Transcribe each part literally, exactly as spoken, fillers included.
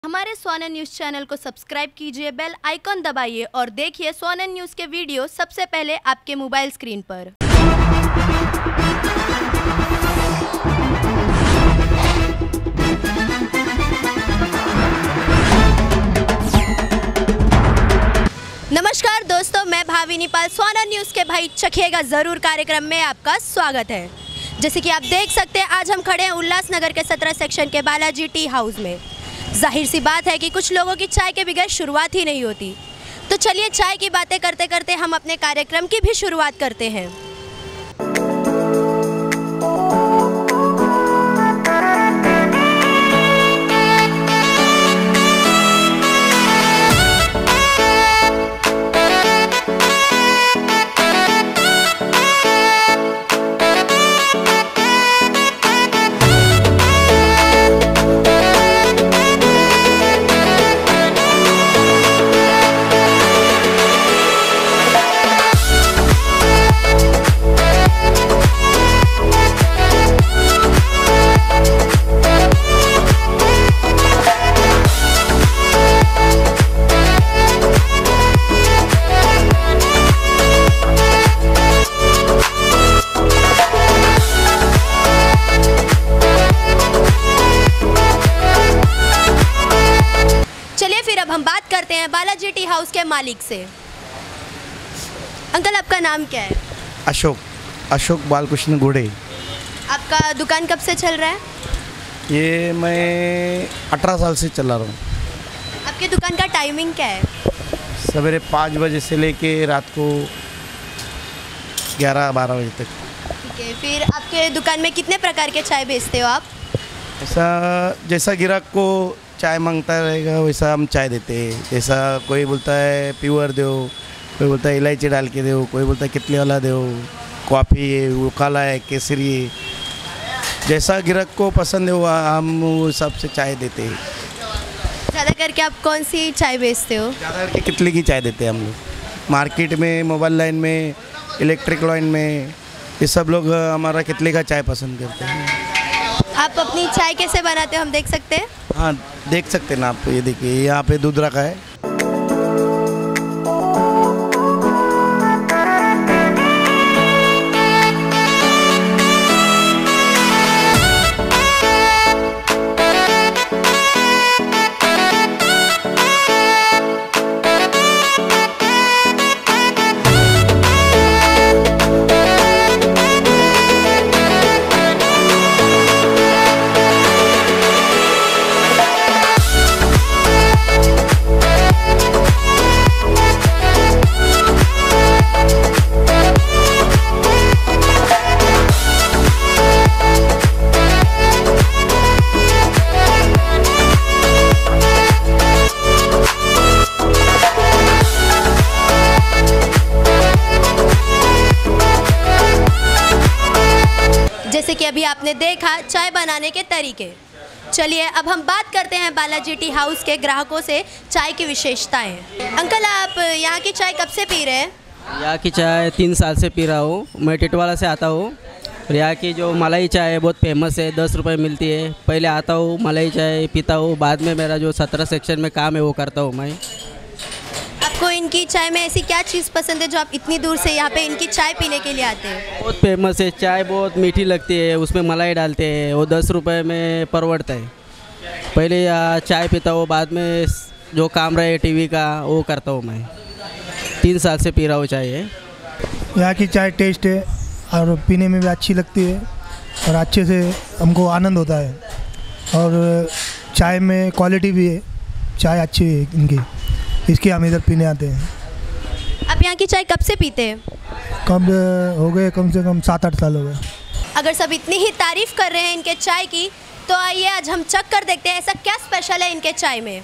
हमारे Sonan news channel को subscribe कीजिए, बेल आइकॉन दबाइए और देखिए सोनन न्यूज़ के वीडियो सबसे पहले आपके मोबाइल स्क्रीन पर। नमस्कार दोस्तों, मैं भाविनी पाल सोनन न्यूज़ के भाई चखिएगा ज़रूर कार्यक्रम में आपका स्वागत है। जैसे कि आप देख सकते हैं, आज हम खड़े हैं उल्लासनगर के सत्रह सेक्शन के बालाजी टी हाउस में। जाहिर सी बात है कि कुछ लोगों की चाय के बगैर शुरुआत ही नहीं होती, तो चलिए चाय की बातें करते करते हम अपने कार्यक्रम की भी शुरुआत करते हैं। अब हम बात करते हैं बालाजी टी हाउस के मालिक से। अंकल, आपका नाम क्या है? अशोक अशोक बालकृष्ण गुड़े। आपका दुकान कब से चल रहा है? ये मैं अठारह साल से चला रहा हूँ। आपके दुकान का टाइमिंग क्या है? सवेरे पाँच बजे से लेके रात को ग्यारह बारह बजे तक। ठीक है, फिर आपके दुकान में कितने प्रकार के चाय बेचते हो आप? ऐसा जैसा ग्राहक को चाय मांगता रहेगा वैसा हम चाय देते हैं। जैसा कोई बोलता है प्योर दो, कोई बोलता है इलायची डाल के दो, कोई बोलता है कितले वाला दो, कॉफ़ी है वो काला है केसरी है, जैसा ग्राहक को पसंद है वो हम वो हिसाब से चाय देते हैं। ज़्यादा करके आप कौन सी चाय बेचते हो? ज़्यादा करके कितले की चाय देते हैं हम लोग। मार्केट में, मोबाइल लाइन में, इलेक्ट्रिक लाइन में ये सब लोग हमारा कितले का चाय पसंद करते हैं। आप अपनी चाय कैसे बनाते हो, हम देख सकते हैं? हाँ, देख सकते हैं ना आप। ये देखिए, यहाँ पे दूध रखा है। जैसे कि अभी आपने देखा चाय बनाने के तरीके। चलिए अब हम बात करते हैं बालाजी टी हाउस के ग्राहकों से चाय की विशेषताएं। अंकल, आप यहाँ की चाय कब से पी रहे हैं? यहाँ की चाय तीन साल से पी रहा हूँ। मैं टिटवाला से आता हूँ और यहाँ की जो मलाई चाय है बहुत फेमस है, दस रुपये मिलती है। पहले आता हूँ, मलाई चाय पीता हूँ, बाद में मेरा जो सत्रह सेक्शन में काम है वो करता हूँ मैं। आपको इनकी चाय में ऐसी क्या चीज़ पसंद है जो आप इतनी दूर से यहाँ पे इनकी चाय पीने के लिए आते हैं? बहुत फेमस है, चाय बहुत मीठी लगती है, उसमें मलाई डालते हैं, वो दस रुपये में परवड़ता है। पहले यहाँ चाय पीता हूँ, बाद में जो काम रहे टीवी का वो करता हूँ मैं। तीन साल से पी रहा हूँ चाय है। यहाँ की चाय टेस्ट है और पीने में भी अच्छी लगती है और अच्छे से हमको आनंद होता है। और चाय में क्वालिटी भी है, चाय अच्छी है इनकी, इसके हम इधर पीने आते हैं। आप यहाँ की चाय कब से पीते हैं? कब हो गए, कम से कम सात आठ साल हो गए। अगर सब इतनी ही तारीफ़ कर रहे हैं इनके चाय की, तो आइए आज हम चख कर देखते हैं ऐसा क्या स्पेशल है इनके चाय में।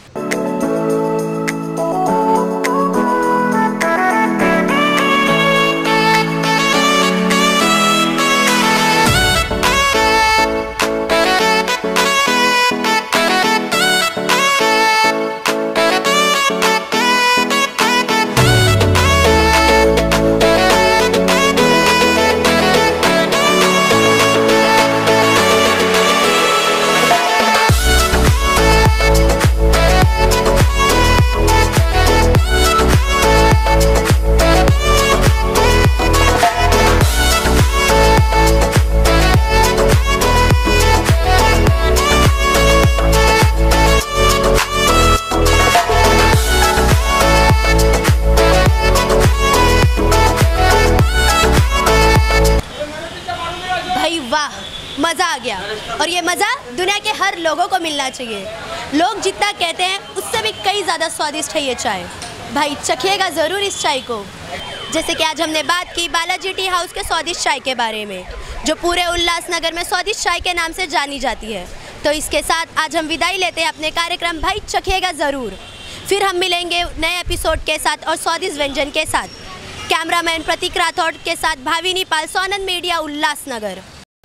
लोगों को मिलना चाहिए। लोग जितना कहते हैं उससे भी कई ज़्यादा स्वादिष्ट है ये चाय। भाई चखिएगा ज़रूर इस चाय को। जैसे कि आज हमने बात की बालाजी टी हाउस के स्वादिष्ट चाय के बारे में, जो पूरे उल्लासनगर में स्वादिष्ट चाय के नाम से जानी जाती है। तो इसके साथ आज हम विदाई लेते हैं अपने कार्यक्रम भाई चखिएगा ज़रूर। फिर हम मिलेंगे नए एपिसोड के साथ और स्वादिष्ट व्यंजन के साथ। कैमरामैन प्रतीक राठौड़ के साथ भाविनी पाल, स्वानंद मीडिया, उल्लासनगर।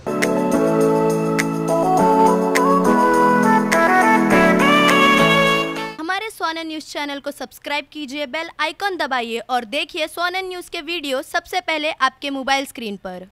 हमारे स्वानंद न्यूज़ चैनल को सब्सक्राइब कीजिए, बेल आइकॉन दबाइए और देखिए स्वानंद न्यूज़ के वीडियो सबसे पहले आपके मोबाइल स्क्रीन पर।